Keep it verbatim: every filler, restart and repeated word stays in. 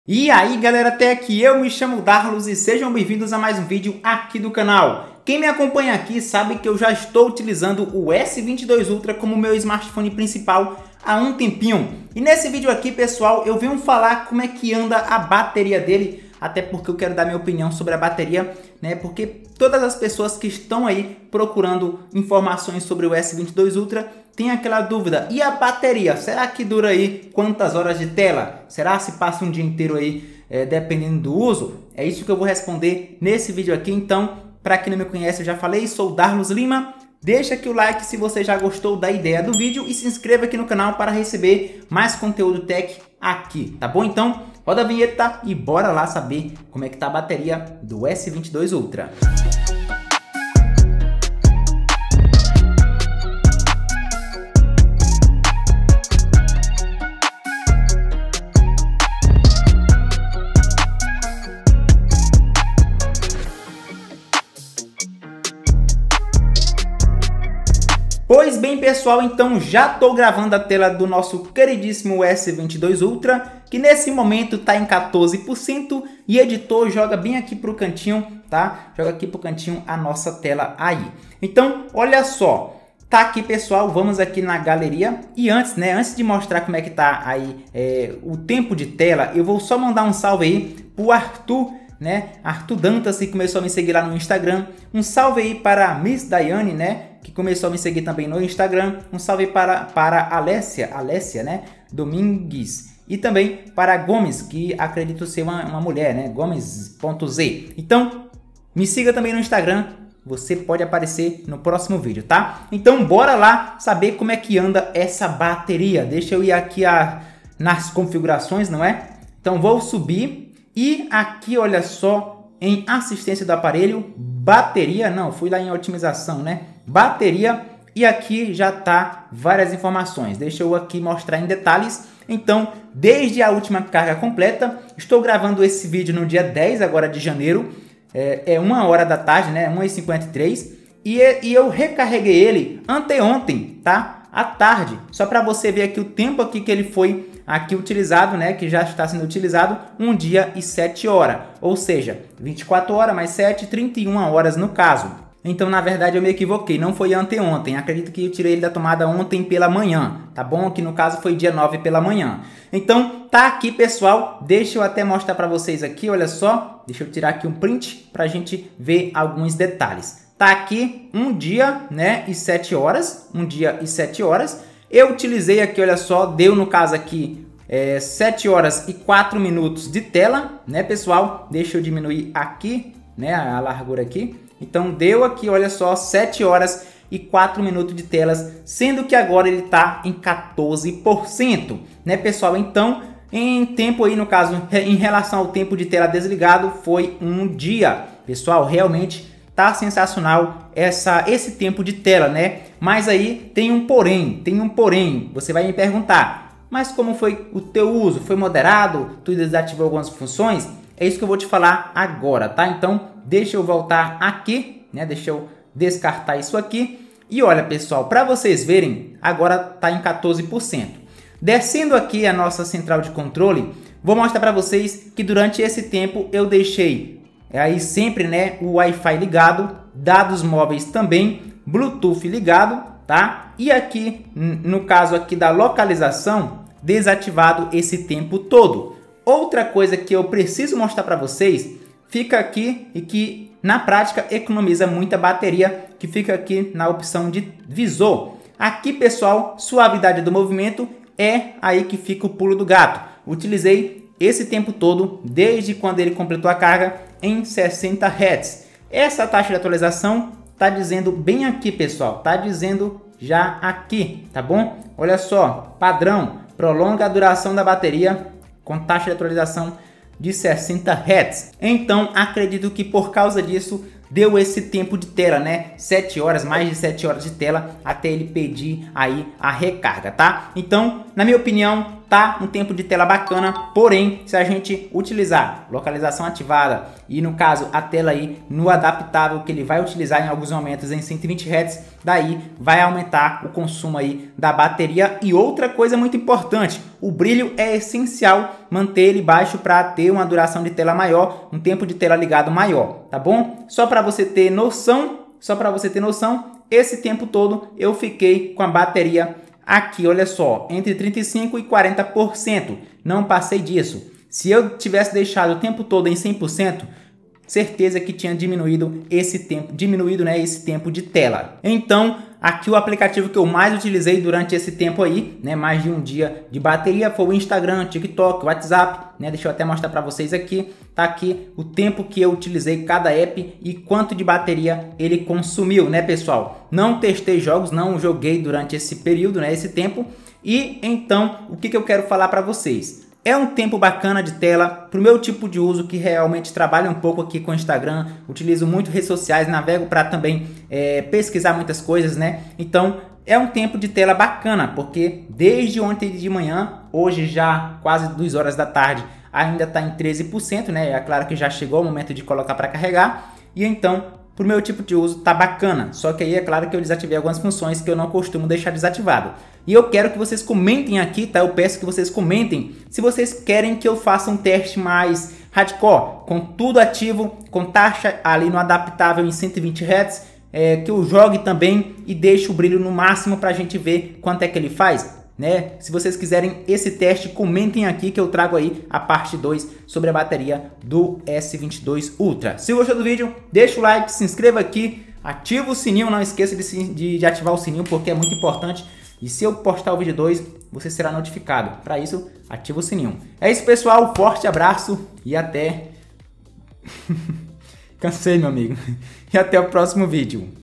E aí galera, até aqui eu me chamo Darlos e sejam bem-vindos a mais um vídeo aqui do canal. Quem me acompanha aqui sabe que eu já estou utilizando o S vinte e dois Ultra como meu smartphone principal há um tempinho. E nesse vídeo aqui, pessoal, eu venho falar como é que anda a bateria dele, até porque eu quero dar minha opinião sobre a bateria, né? Porque todas as pessoas que estão aí procurando informações sobre o S vinte e dois Ultra tem aquela dúvida, e a bateria? Será que dura aí quantas horas de tela? Será se passa um dia inteiro aí, é, dependendo do uso? É isso que eu vou responder nesse vídeo aqui. Então, para quem não me conhece, eu já falei, sou Darlos Lima. Deixa aqui o like se você já gostou da ideia do vídeo e se inscreva aqui no canal para receber mais conteúdo tech aqui, tá bom? Então, roda a vinheta e bora lá saber como é que tá a bateria do S vinte e dois Ultra. Pois bem, pessoal, então já estou gravando a tela do nosso queridíssimo S vinte e dois Ultra, que nesse momento está em quatorze por cento, e editor joga bem aqui para o cantinho, tá? Joga aqui para o cantinho a nossa tela aí. Então, olha só, tá aqui, pessoal, vamos aqui na galeria, e antes, né, antes de mostrar como é que tá aí é, o tempo de tela, eu vou só mandar um salve aí pro Arthur, né? Arthur Dantas, que começou a me seguir lá no Instagram. Um salve aí para Miss Daiane, né? Que começou a me seguir também no Instagram. Um salve para, para Alessia, Alessia, né? Domingues. E também para Gomes, que acredito ser uma, uma mulher, né? Gomes.z. Então, me siga também no Instagram. Você pode aparecer no próximo vídeo, tá? Então, bora lá saber como é que anda essa bateria. Deixa eu ir aqui a, nas configurações, não é? Então, vou subir. E aqui, olha só, em assistência do aparelho, bateria, não, fui lá em otimização, né? Bateria, e aqui já tá várias informações. Deixa eu aqui mostrar em detalhes. Então, desde a última carga completa, estou gravando esse vídeo no dia dez agora de janeiro, é, é uma hora da tarde, né? uma e cinquenta e três, e, e eu recarreguei ele anteontem, tá? À tarde, só para você ver aqui o tempo aqui que ele foi aqui utilizado, né, que já está sendo utilizado, um dia e sete horas, ou seja, vinte e quatro horas mais sete, trinta e uma horas no caso. Então, na verdade, eu me equivoquei, não foi anteontem, acredito que eu tirei ele da tomada ontem pela manhã, tá bom? Que no caso foi dia nove pela manhã. Então, tá aqui, pessoal, deixa eu até mostrar para vocês aqui, olha só, deixa eu tirar aqui um print para a gente ver alguns detalhes. Tá aqui um dia, né, e sete horas, um dia e sete horas. Eu utilizei aqui, olha só, deu no caso aqui é, sete horas e quatro minutos de tela, né, pessoal? Deixa eu diminuir aqui, né, a largura aqui. Então, deu aqui, olha só, sete horas e quatro minutos de telas, sendo que agora ele tá em quatorze por cento, né, pessoal? Então, em tempo aí, no caso, em relação ao tempo de tela desligado, foi um dia. Pessoal, realmente tá sensacional essa, esse tempo de tela, né? Mas aí tem um porém, tem um porém. Você vai me perguntar, mas como foi o teu uso? Foi moderado? Tu desativou algumas funções? É isso que eu vou te falar agora, tá? Então, deixa eu voltar aqui, né? Deixa eu descartar isso aqui. E olha, pessoal, para vocês verem, agora tá em quatorze por cento. Descendo aqui a nossa central de controle, vou mostrar para vocês que durante esse tempo eu deixei aí sempre, né, o Wi-Fi ligado, dados móveis também, Bluetooth ligado, tá? E aqui, no caso aqui da localização, desativado esse tempo todo. Outra coisa que eu preciso mostrar para vocês, fica aqui e que na prática economiza muita bateria, que fica aqui na opção de visor. Aqui, pessoal, suavidade do movimento é aí que fica o pulo do gato. Utilizei esse tempo todo, desde quando ele completou a carga, em sessenta hertz. Essa taxa de atualização tá dizendo bem aqui, pessoal, tá dizendo já aqui, tá bom? Olha só, padrão, prolonga a duração da bateria com taxa de atualização de sessenta hertz. Então, acredito que por causa disso deu esse tempo de tela, né? sete horas, mais de sete horas de tela até ele pedir aí a recarga, tá? Então, na minha opinião, tá um tempo de tela bacana, porém, se a gente utilizar localização ativada e no caso a tela aí no adaptável que ele vai utilizar em alguns momentos em cento e vinte hertz, daí vai aumentar o consumo aí da bateria. E outra coisa muito importante, o brilho é essencial manter ele baixo para ter uma duração de tela maior, um tempo de tela ligado maior, tá bom? Só para você ter noção, só para você ter noção, esse tempo todo eu fiquei com a bateria aqui, olha só, entre trinta e cinco por cento e quarenta por cento, não passei disso. Se eu tivesse deixado o tempo todo em cem por cento, certeza que tinha diminuído esse tempo, diminuído, né, esse tempo de tela. Então, aqui o aplicativo que eu mais utilizei durante esse tempo aí, né, mais de um dia de bateria, foi o Instagram, TikTok, WhatsApp, né, deixa eu até mostrar para vocês aqui, tá aqui o tempo que eu utilizei cada app e quanto de bateria ele consumiu, né, pessoal? Não testei jogos, não joguei durante esse período, né, esse tempo. E então, o que que eu quero falar para vocês? É um tempo bacana de tela para o meu tipo de uso, que realmente trabalha um pouco aqui com o Instagram, utilizo muito redes sociais, navego para também é, pesquisar muitas coisas, né? Então é um tempo de tela bacana, porque desde ontem de manhã, hoje já quase duas horas da tarde, ainda está em treze por cento, né? É claro que já chegou o momento de colocar para carregar, e então pro meu tipo de uso tá bacana, só que aí é claro que eu desativei algumas funções que eu não costumo deixar desativado. E eu quero que vocês comentem aqui, tá? Eu peço que vocês comentem se vocês querem que eu faça um teste mais hardcore, com tudo ativo, com taxa ali no adaptável em cento e vinte hertz, é, que eu jogue também e deixe o brilho no máximo pra gente ver quanto é que ele faz. Né? Se vocês quiserem esse teste, comentem aqui que eu trago aí a parte dois sobre a bateria do S vinte e dois Ultra. Se gostou do vídeo, deixa o like, se inscreva aqui, ativa o sininho, não esqueça de, de, de ativar o sininho porque é muito importante. E se eu postar o vídeo dois, você será notificado. Para isso, ativa o sininho. É isso, pessoal, forte abraço e até... Cansei, meu amigo. E até o próximo vídeo.